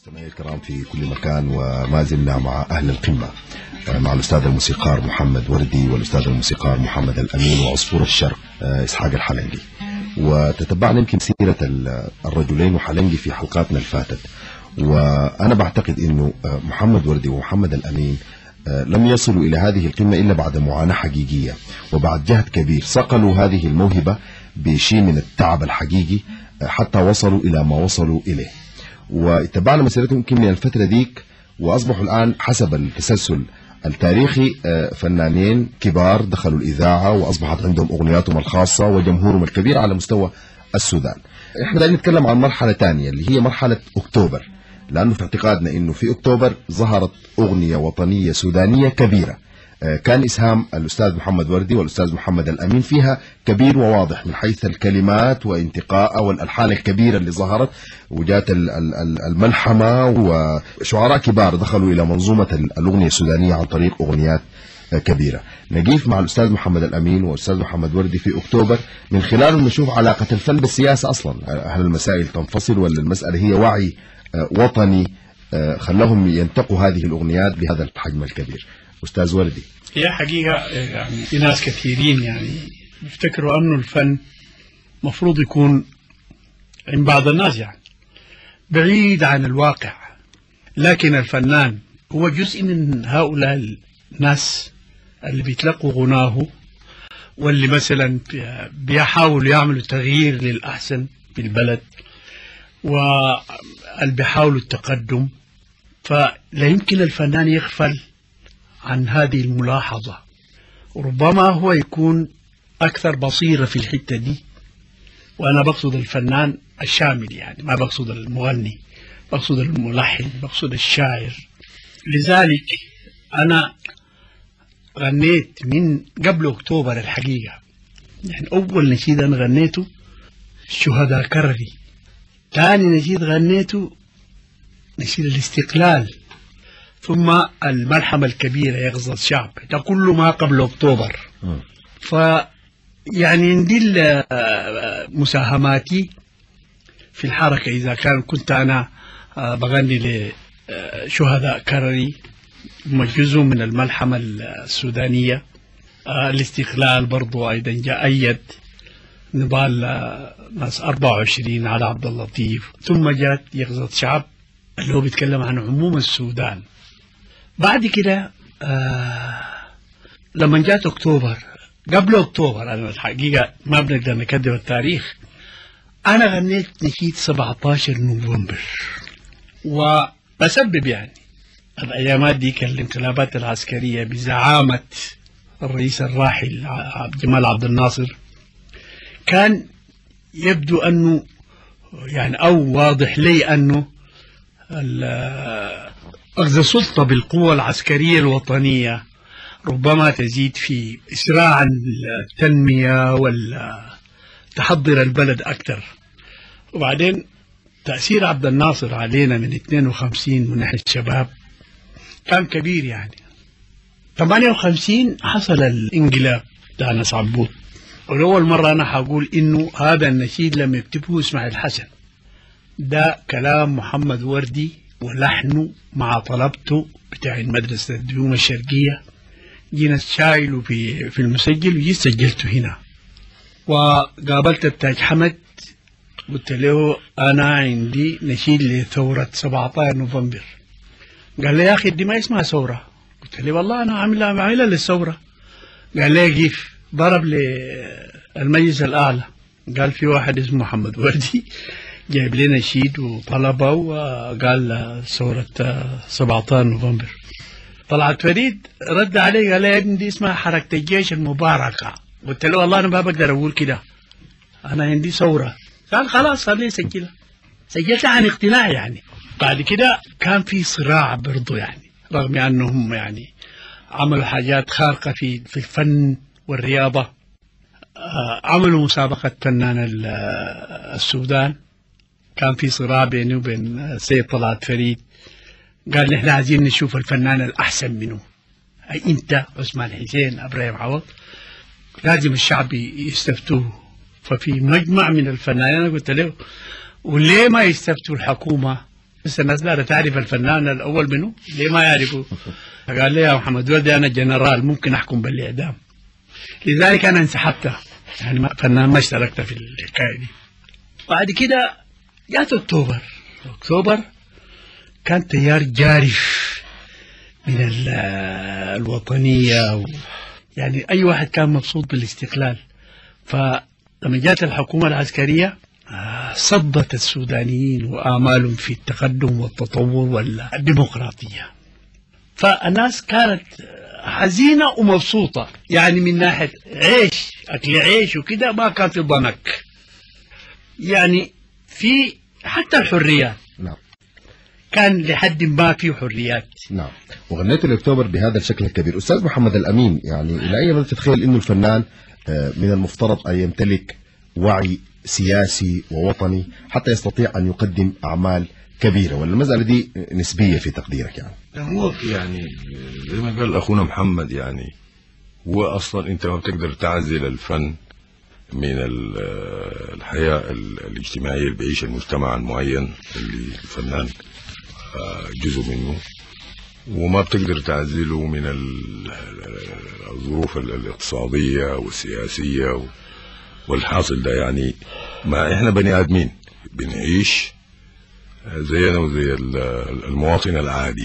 مستمعي الكرام في كل مكان، وما زلنا مع أهل القمة مع الأستاذ الموسيقار محمد وردي والأستاذ الموسيقار محمد الأمين وعصفور الشرق إسحاق الحلنجي. وتتبعنا يمكن سيرة الرجلين وحلنجي في حلقاتنا الفاتت، وأنا بعتقد أنه محمد وردي ومحمد الأمين لم يصلوا إلى هذه القمة إلا بعد معاناة حقيقية وبعد جهد كبير. صقلوا هذه الموهبة بشيء من التعب الحقيقي حتى وصلوا إلى ما وصلوا إليه، واتبعنا مسيرتهم يمكن من الفترة ديك، وأصبحوا الآن حسب التسلسل التاريخي فنانين كبار دخلوا الإذاعة وأصبحت عندهم أغنياتهم الخاصة وجمهورهم الكبير على مستوى السودان. احنا دايما نتكلم عن مرحلة ثانية اللي هي مرحلة أكتوبر، لأنه في اعتقادنا أنه في أكتوبر ظهرت أغنية وطنية سودانية كبيرة كان إسهام الأستاذ محمد وردي والأستاذ محمد الأمين فيها كبير وواضح من حيث الكلمات وانتقاء والألحان الكبيرة اللي ظهرت، وجات الملحمة وشعراء كبار دخلوا إلى منظومة الأغنية السودانية عن طريق أغنيات كبيرة. نقيف مع الأستاذ محمد الأمين والأستاذ محمد وردي في أكتوبر، من خلاله نشوف علاقة الفن بالسياسة أصلا. هل المسائل تنفصل ولا المسألة هي وعي وطني خلاهم ينتقوا هذه الأغنيات بهذا الحجم الكبير؟ أستاذ وردي. هي حقيقة يعني في ناس كثيرين يعني يفتكروا أنه الفن مفروض يكون عند بعض الناس يعني بعيد عن الواقع، لكن الفنان هو جزء من هؤلاء الناس اللي بيتلقوا غناه، واللي مثلا بيحاولوا يعملوا تغيير للأحسن في البلد، واللي بيحاولوا التقدم. فلا يمكن الفنان يغفل عن هذه الملاحظة، وربما هو يكون أكثر بصيرة في الحتة دي. وأنا بقصد الفنان الشامل، يعني ما بقصد المغني، بقصد الملحن، بقصد الشاعر. لذلك أنا غنيت من قبل أكتوبر الحقيقة، يعني أول نشيد أنا غنيته شهداء كرري، ثاني نشيد غنيته نشيد الاستقلال، ثم الملحمة الكبيرة يغزى الشعب. ده كله ما قبل أكتوبر. يعني عندي مساهماتي في الحركة، إذا كنت أنا بغني لشهداء كرري جزء من الملحمة السودانية. الاستقلال برضو أيضا جاء أيد نضال ناس 24 على عبد اللطيف، ثم جاءت يغزى الشعب اللي هو بيتكلم عن عموم السودان. بعد كده لما جاءت أكتوبر، قبل أكتوبر أنا الحقيقة ما بنقدر نكذب التاريخ، أنا غنيت نشيد 17 نوفمبر، وبسبب يعني الأيامات دي كان الانقلابات العسكرية بزعامة الرئيس الراحل جمال عبد الناصر، كان يبدو أنه يعني أو واضح لي أنه أخذ السلطة بالقوة العسكرية الوطنية ربما تزيد في إسراع التنمية والتحضر البلد أكثر. وبعدين تأثير عبد الناصر علينا من 52 من ناحية الشباب كان كبير. يعني 58 حصل الانقلاب بتاع ناس عبود، ولأول مرة أنا هقول إنه هذا النشيد لم يكتبه إسماعيل حسن، ده كلام محمد وردي ولحنه مع طلبته بتاع مدرسة الديوم الشرقية. جينا شايله في المسجل وجيت سجلته هنا، وقابلت التاج حمد قلت له أنا عندي نشيد لثورة 17 نوفمبر. قال لي يا أخي دي ما اسمها ثورة. قلت له والله أنا عاملها للثورة. قال لي كيف؟ ضرب للمجلس الأعلى، قال في واحد اسمه محمد وردي جايب لنا نشيد وطلبه، وقال ثورة 17 نوفمبر. طلعت فريد رد عليه قال لي يا ابني دي اسمها حركة الجيش المباركة. قلت له والله أنا ما بقدر أقول كده، أنا عندي ثورة. قال خلاص خليه يسجلها. سجلتها عن اقتناع يعني. بعد كده كان في صراع برضو، يعني رغم أنهم يعني عملوا حاجات خارقة في الفن والرياضة. عملوا مسابقة فنان السودان، كان في صراع بينه وبين السيد طلعت فريد. قال نحن عايزين نشوف الفنان الأحسن منه، أي أنت عثمان حسين إبراهيم عوض، لازم الشعب يستفتوه. ففي مجمع من الفنانين قلت له وليه ما يستفتوا الحكومة بس الناس دارة تعرف الفنان الأول منه، ليه ما يعرفوا؟ قال لي يا محمد وردي أنا جنرال ممكن أحكم بالإعدام، لذلك أنا انسحبت، يعني فنان ما اشتركت في الحكاية دي. بعد كده جات أكتوبر كان تيار جارف من الوطنية يعني أي واحد كان مبسوط بالاستقلال. فلما جات الحكومة العسكرية صدت السودانيين وآمالهم في التقدم والتطور والديمقراطية، فالناس كانت حزينة ومبسوطة، يعني من ناحية عيش أكل عيش وكده ما كان في ضنك، يعني في حتى الحريات. نعم. كان لحد ما في حريات. نعم. وغنيت الأكتوبر بهذا الشكل الكبير. أستاذ محمد الأمين، يعني إلى أي مدى تتخيل أنه الفنان من المفترض أن يمتلك وعي سياسي ووطني حتى يستطيع أن يقدم أعمال كبيرة، ولا المسألة دي نسبية في تقديرك؟ هو يعني زي ما قال أخونا محمد، يعني هو أصلا أنت ما بتقدر تعزل الفن من الحياة الاجتماعية اللي بيعيش المجتمع المعين اللي الفنان جزء منه، وما بتقدر تعزله من الظروف الاقتصادية والسياسية والحاصل ده. يعني ما احنا بني آدمين بنعيش زينا وزي المواطن العادي،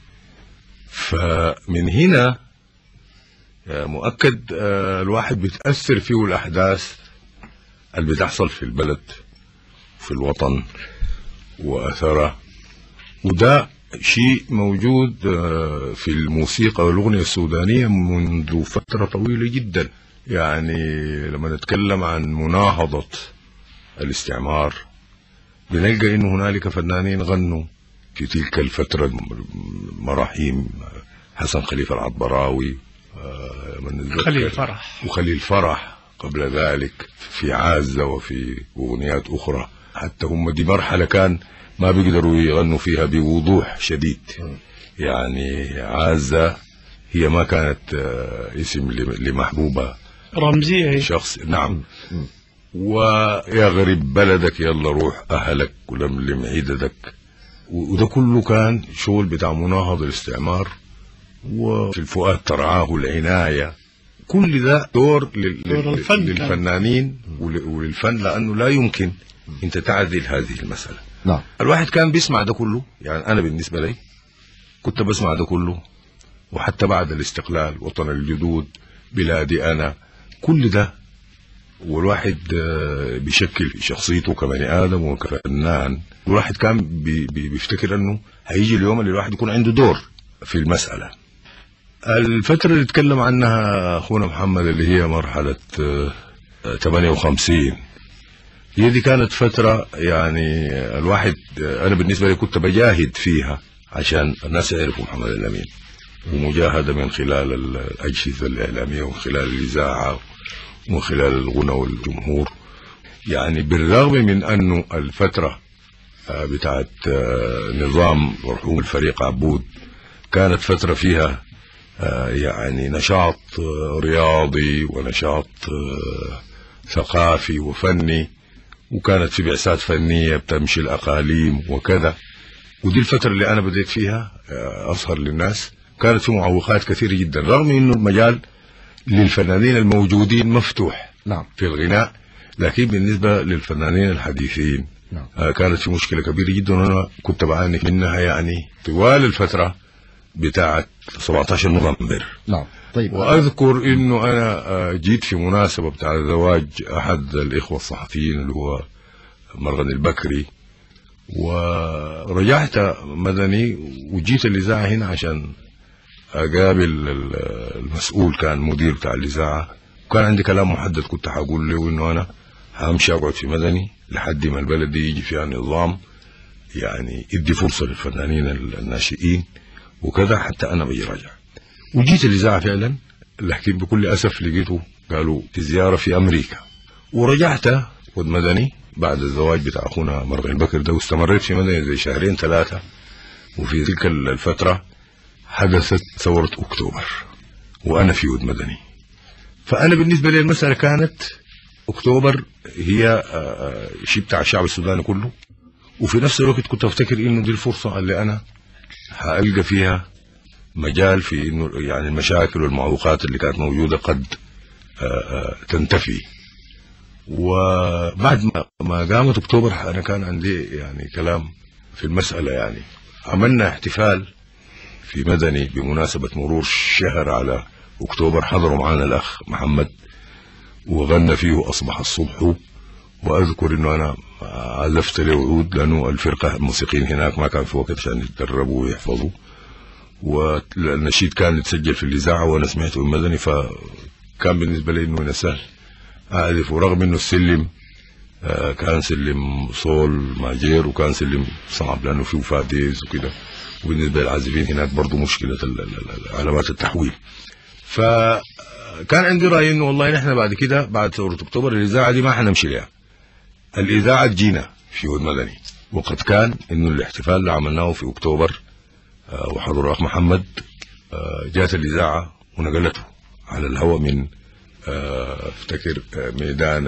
فمن هنا مؤكد الواحد بتأثر فيه الأحداث اللي بتحصل في البلد في الوطن وأثره، وده شيء موجود في الموسيقى والأغنية السودانية منذ فترة طويلة جدا. يعني لما نتكلم عن مناهضة الاستعمار بنلقى إنه هنالك فنانين غنوا في تلك الفترة مراحيم، حسن خليفة العطبراوي، خليل فرح، وخليل فرح قبل ذلك في عازة وفي أغنيات أخرى. حتى هم دي مرحلة كان ما بيقدروا يغنوا فيها بوضوح شديد. يعني عازة هي ما كانت اسم لمحبوبة رمزية شخص. نعم. ويا غريب بلدك يلا روح أهلك ولملم عيدتك، وده كله كان شغل بتاع مناهضة الاستعمار. وفي الفؤاد ترعاه العناية، كل ده دور للفنانين وللفن، لأنه لا يمكن أنت تعدل هذه المسألة. نعم. الواحد كان بيسمع ده كله، يعني أنا بالنسبة لي كنت بسمع ده كله، وحتى بعد الاستقلال وطن الجدود بلادي أنا، كل ده والواحد بيشكل شخصيته كبني آدم وكفنان. الواحد كان بيفتكر أنه هيجي اليوم اللي الواحد يكون عنده دور في المسألة. الفترة اللي اتكلم عنها أخونا محمد اللي هي مرحلة 58، هي دي كانت فترة يعني الواحد أنا بالنسبة لي كنت بجاهد فيها عشان الناس يعرفوا محمد الأمين، ومجاهدة من خلال الأجهزة الإعلامية ومن خلال الإذاعة ومن خلال الغنى والجمهور. يعني بالرغم من أنه الفترة بتاعت نظام مرحوم الفريق عبود كانت فترة فيها يعني نشاط رياضي ونشاط ثقافي وفني، وكانت في بعثات فنية بتمشي الأقاليم وكذا، ودي الفترة اللي أنا بديت فيها أظهر للناس. كانت في معوقات كثيرة جدا، رغم أنه المجال للفنانين الموجودين مفتوح. نعم. في الغناء، لكن بالنسبة للفنانين الحديثين نعم. كانت في مشكلة كبيرة جدا، وأنا كنت بعاني منها يعني طوال الفترة بتاعت 17 نوفمبر. نعم. طيب. وأذكر إنه أنا جيت في مناسبة بتاع زواج أحد الإخوة الصحفيين اللي هو مرغن البكري، ورجعت مدني وجيت الإذاعة هنا عشان أقابل المسؤول، كان مدير بتاع الإذاعة، وكان عندي كلام محدد كنت هقول له إنه أنا همشي أقعد في مدني لحد ما البلد دي يجي فيها نظام يعني يدي فرصة للفنانين الناشئين وكذا حتى أنا بيجي راجع. وجيت الإذاعة فعلا، لكن بكل أسف لقيته قالوا في زيارة في أمريكا، ورجعت ود مدني بعد الزواج بتاع أخونا مرغن البكر ده، واستمريت في مدني زي شهرين ثلاثة. وفي تلك الفترة حدثت ثورة أكتوبر وأنا في ود مدني. فأنا بالنسبة لي المسألة كانت أكتوبر هي شيء بتاع الشعب السوداني كله، وفي نفس الوقت كنت افتكر انه دي الفرصه اللي انا هألقى فيها مجال في انه يعني المشاكل والمعوقات اللي كانت موجوده قد تنتفي. وبعد ما قامت اكتوبر انا كان عندي يعني كلام في المساله. يعني عملنا احتفال في مدني بمناسبه مرور شهر على اكتوبر، حضروا معنا الاخ محمد وغنى فيه اصبح الصبح. واذكر انه انا عزفت له عود لانه الفرقه الموسيقيين هناك ما كان في وقت عشان يتدربوا ويحفظوا، والنشيد كان يتسجل في الاذاعه وانا سمعته المدني، فكان بالنسبه لي انه سهل اعزف. ورغم انه السلم كان سلم صول ماجير وكان سلم صعب لانه فيه فاديز وكده، وبالنسبه للعازفين هناك برضه مشكله علامات التحويل. فكان عندي راي انه والله نحن بعد كده بعد ثوره اكتوبر الاذاعه دي ما حنمشي لها، الاذاعه تجينا في عود مدني. وقد كان انه الاحتفال اللي عملناه في اكتوبر وحضر الاخ محمد جات الاذاعه ونقلته على الهواء من افتكر ميدان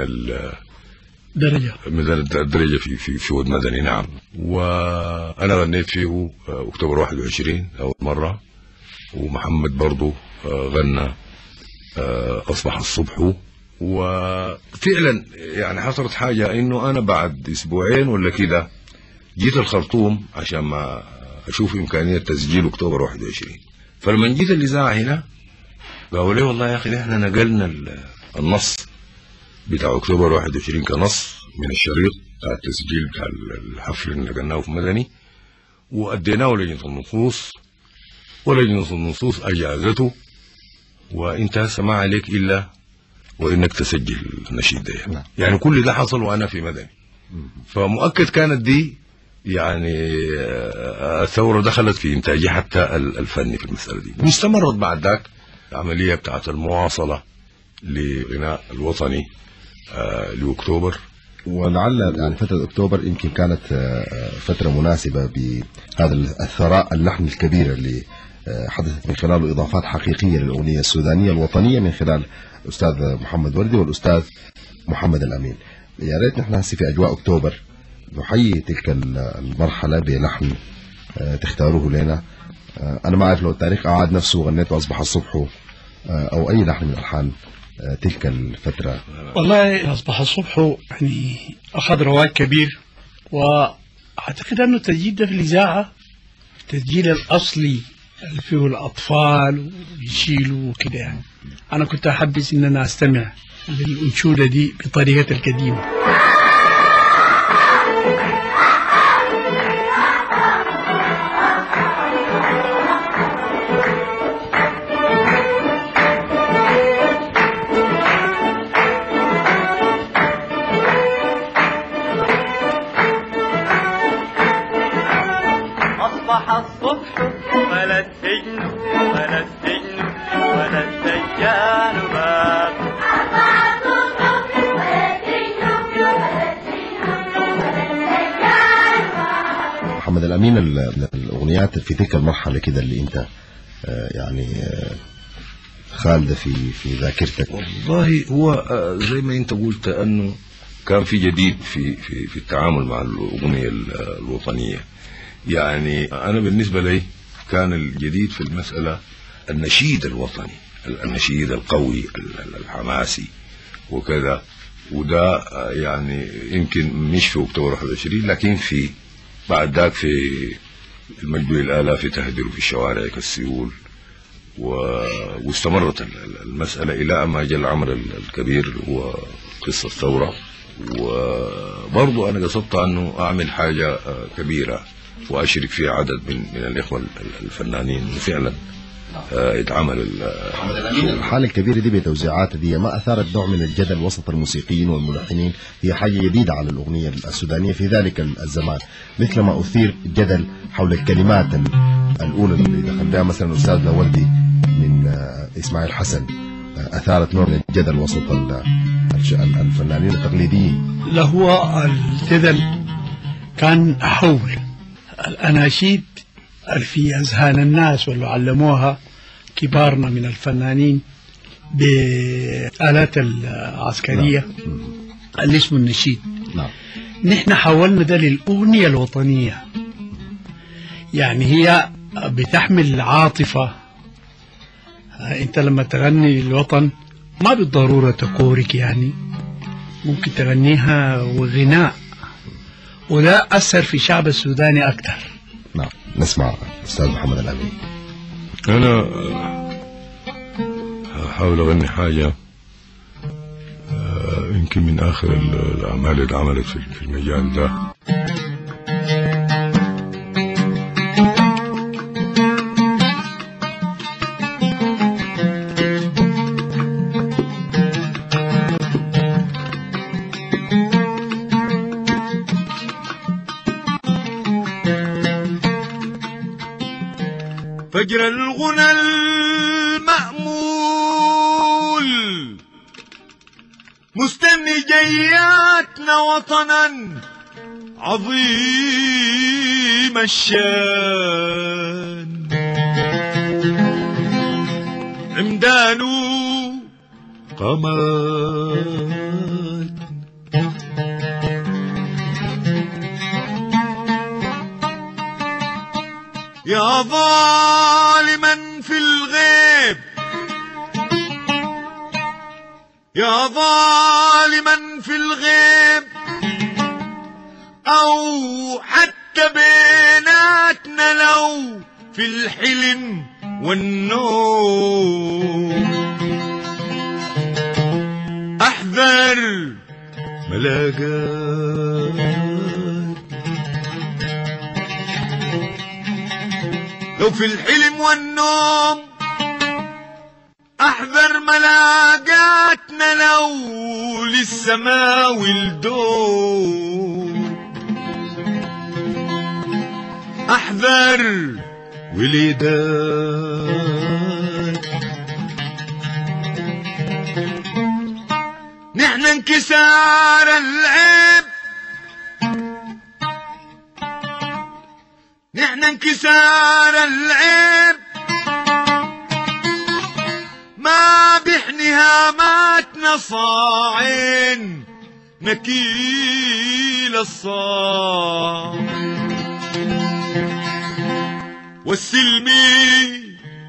الدرجه في عود مدني. نعم. وانا غنيت فيه اكتوبر 21 اول مره، ومحمد برضه غنى اصبح الصبح. وفعلا يعني حصلت حاجه انه انا بعد اسبوعين ولا كده جيت الخرطوم عشان ما اشوف امكانيه تسجيل اكتوبر 21. فلما جيت الاذاعه هنا قالوا لي والله يا اخي احنا نقلنا النص بتاع اكتوبر 21 كنص من الشريط بتاع التسجيل بتاع الحفل اللي نقلناه في مدني واديناه لجنه النصوص، ولجنه النصوص اجازته، وانت هسه ما عليك الا وانك تسجل النشيد ده. يعني كل ده حصل وانا في مدني. فمؤكد كانت دي يعني الثوره دخلت في انتاجي حتى الفني في المساله دي. واستمرت بعد ذاك العمليه بتاعت المواصله لغناء الوطني لاكتوبر. ولعل يعني فتره اكتوبر يمكن كانت فتره مناسبه بهذا الثراء اللحن الكبير اللي حدثت من خلاله اضافات حقيقيه للاغنيه السودانيه الوطنيه من خلال الاستاذ محمد وردي والاستاذ محمد الامين. يا ريت نحن هسه في اجواء اكتوبر نحيي تلك المرحله بلحن تختاروه لنا. انا ما اعرف لو التاريخ اعاد نفسه وغنيت اصبح الصبح او اي لحن من الحان تلك الفتره. والله اصبح الصبح يعني اخذ رواج كبير، واعتقد انه التسجيل ده في الاذاعه التسجيل الاصلي اللي فيه الاطفال ويشيلوا وكده. يعني انا كنت احبس ان انا استمع للانشوده دي بطريقه القديمه. أصبح الصبح ولا السجن ولا السجن ولا السجان باب. أصبح الصبح ولا السجن ولا السجن ولا السجان باب. محمد الأمين، الأغنيات في تلك المرحلة كده اللي أنت يعني خالدة في ذاكرتك. والله هو زي ما أنت قلت أنه كان في جديد في التعامل مع الأغنية الوطنية. يعني أنا بالنسبة لي كان الجديد في المسألة النشيد الوطني، النشيد القوي الحماسي وكذا. وده يعني يمكن مش في أكتوبر 21 لكن في بعد ذاك في المجد الآلاف تهدر في الشوارع كالسيول. واستمرت المسألة إلى أن ما جاء العمل الكبير اللي هو قصة الثورة. وبرضو أنا قصدت أنه أعمل حاجة كبيرة وأشرك فيها عدد من الإخوة الفنانين فعلا يتعمل. الحالة الكبيرة دي بتوزيعات دي ما أثارت نوع من الجدل وسط الموسيقيين والملحنين؟ هي حاجة جديدة على الأغنية السودانية في ذلك الزمان، مثل ما أثير الجدل حول الكلمات الأولى اللي دخلناها مثلا أستاذنا وردي من إسماعيل حسن، أثارت نوع من الجدل وسط الفنانين التقليديين. هو الجدل كان حول الأناشيد في أذهان الناس واللي علموها كبارنا من الفنانين بالآلات العسكرية اللي اسمه النشيد. نحن حولنا ده للأغنية الوطنية، يعني هي بتحمل عاطفة. أنت لما تغني الوطن ما بالضرورة تكورك، يعني ممكن تغنيها وغناء، وده أثر في الشعب السوداني أكثر. نعم، نسمع أستاذ محمد الأمين. أنا هحاول أغني حاجة يمكن من آخر الأعمال اللي عملت في المجال ده. فجر الغنى المأمول مستني جياتنا وطنا عظيم الشان، عمدانه قامات يا ظالما في الغيب، يا ظالما في الغيب، أو حتى بيناتنا لو في الحلم والنوم، أحذر ملاقات لو في الحلم والنوم، احذر ملاقاتنا لو للسماء والدوم، احذر وليدات نحن انكسار العيب، نحن انكسار العيب ما بحنها ماتنا صاعين نكيل الصاع، والسلمي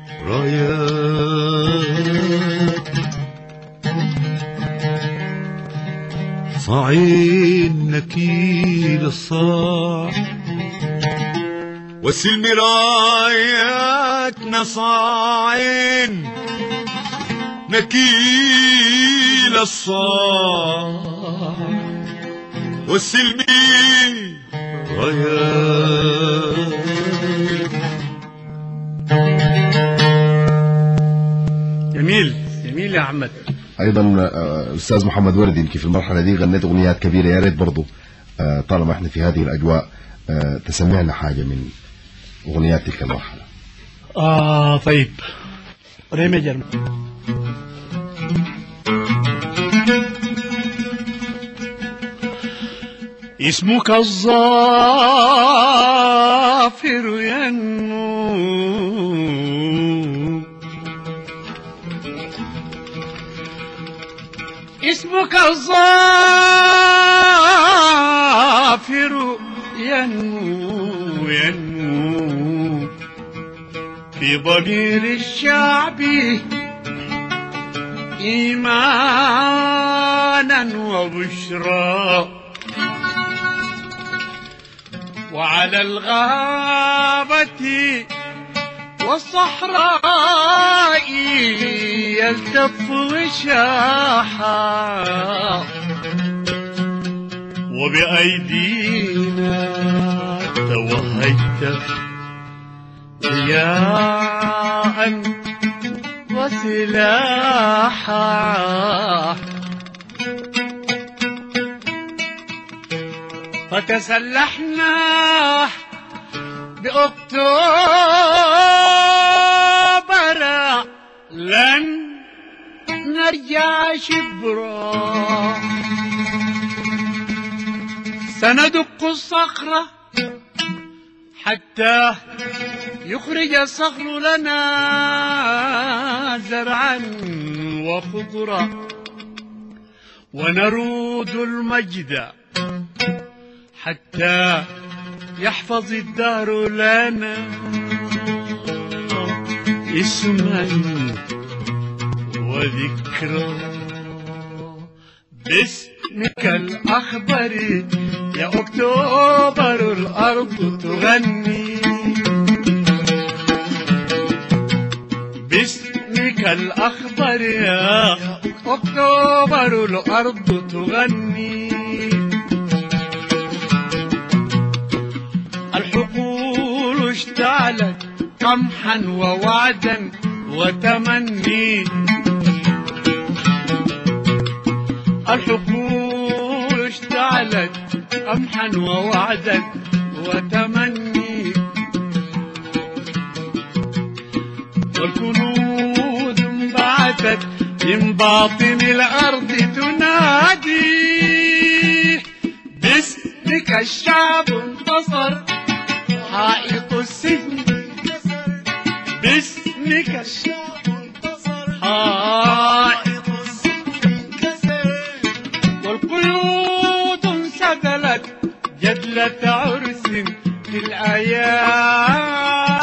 رايات صاعين نكيل الصاع، والسلم راياتنا صاعين نكيل الصاع، والسلم رايات. جميل جميل يا أحمد. أيضا أستاذ محمد وردي، يمكن في المرحلة دي غنيت أغنيات كبيرة، يا ريت برضه طالما احنا في هذه الأجواء تسمعنا حاجة من أغنيات تلك المرحلة. طيب، ريمي جرم. اسمك الظافر ينمو، اسمك الظافر ينمو ينمو في ضمير الشعب إيمانا وبشرى، وعلى الغابة والصحراء يلتف وشاحا، وبأيدينا توهجت ضياء وسلاحا، فتسلحنا بأكتوبر لن نرجع شبرا، سندق الصخرة حتى يخرج الصخر لنا زرعا وخضرا، ونرود المجد حتى يحفظ الدار لنا اسما وذكرى. باسمك الأخضر يا أكتوبر الأرض تغني، باسمك الأخضر يا أكتوبر الأرض تغني. الحقول اشتعلت قمحا ووعدا وتمني، الحقول اشتعلت قمحا ووعدا وتمني. والكنوز انبعثت من باطن الأرض تنادي، باسمك الشعب انتصر حائط السجن، باسمك الشعب انتصر حائط السجن انكسر. والقيود انسدلت جدلة عرس في الآيات،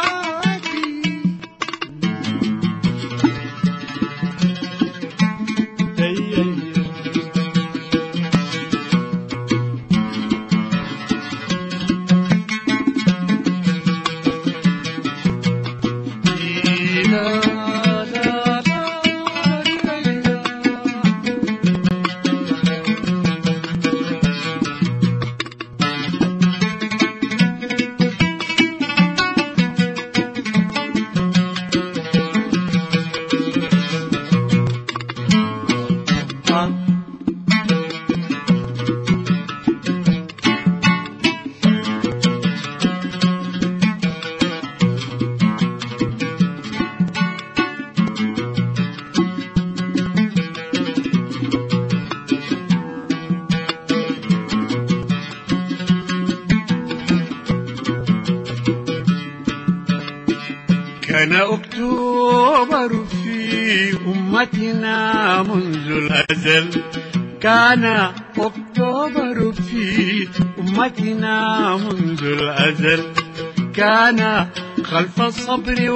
كان أكتوبر في أمتنا منذ الأزل، كان أكتوبر في أمتنا منذ الأزل. كان خلف الصبر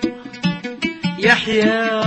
واليحيى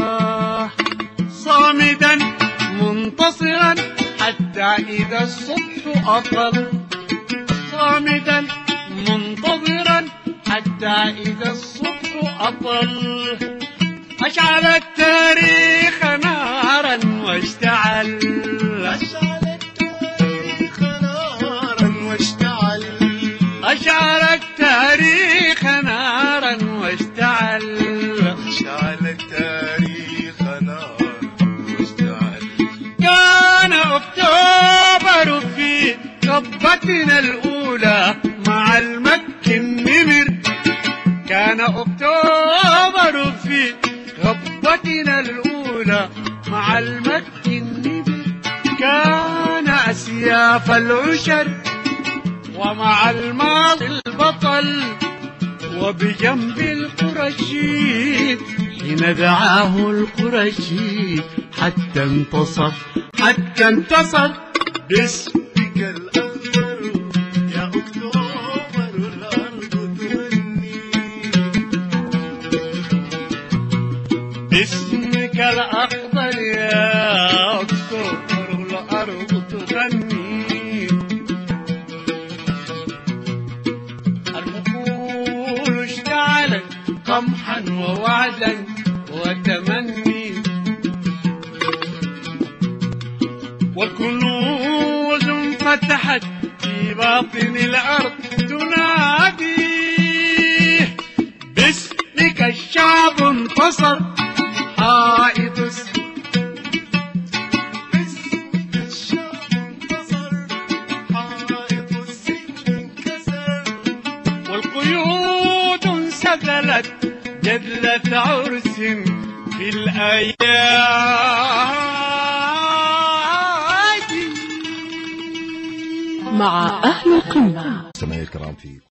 صامدا منتصرا حتى إذا الصبح أطل، صامدا منتظرا حتى إذا الصبح أطل. أشعل التاريخ نارا واشتعل، أشعل التاريخ نارا واشتعل، أشعل التاريخ نارا واشتعل، أشعل التاريخ نارا واشتعل. كان أكتوبر في قبتنا الأولى مع المكي النمر، كان أكتوبر في غبتنا الأولى مع المكي النمر. كان أسياف العشر ومع الماضي البطل، وبجنب القرشي حين دعاه القرشي حتى انتصر، حتى انتصر. باسمك الأخضر يا أكتوبر الأرض تغني، باسمك الأخضر يا أكتوبر الأرض تغني. الحقول اشتعلت قمحا ووعدا وتمني، والكنوز انفتحت في باطن الأرض تنادي، باسمك الشعب انتصر حائط باسمك الشعب انتصر حائط السجن انكسر. والقيود انسدلت جدلة عرس في الآيات. مع أهل القمة. سماعي الكرام في